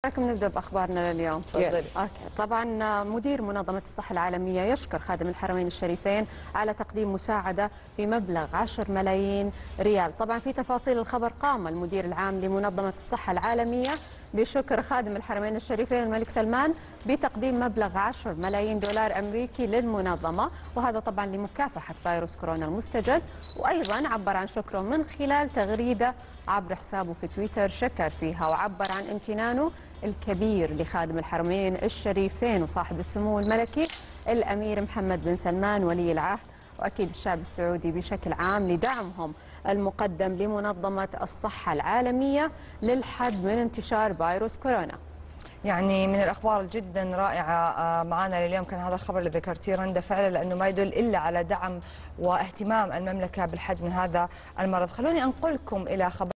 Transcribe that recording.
معكم نبدأ بأخبارنا لليوم. تفضلي. طبعا مدير منظمة الصحة العالمية يشكر خادم الحرمين الشريفين على تقديم مساعدة في مبلغ 10 ملايين ريال. طبعا في تفاصيل الخبر، قام المدير العام لمنظمة الصحة العالمية بشكر خادم الحرمين الشريفين الملك سلمان بتقديم مبلغ 10 ملايين دولار أمريكي للمنظمة، وهذا طبعا لمكافحة فيروس كورونا المستجد. وأيضا عبر عن شكره من خلال تغريدة عبر حسابه في تويتر شكر فيها وعبر عن امتنانه الكبير لخادم الحرمين الشريفين وصاحب السمو الملكي الأمير محمد بن سلمان ولي العهد، وأكيد الشعب السعودي بشكل عام لدعمهم المقدم لمنظمة الصحة العالمية للحد من انتشار فيروس كورونا. يعني من الأخبار جدا رائعة معنا لليوم كان هذا الخبر اللي ذكرتيه رندا فعلا، لأنه ما يدل إلا على دعم واهتمام المملكة بالحد من هذا المرض. خلوني أنقلكم إلى خبر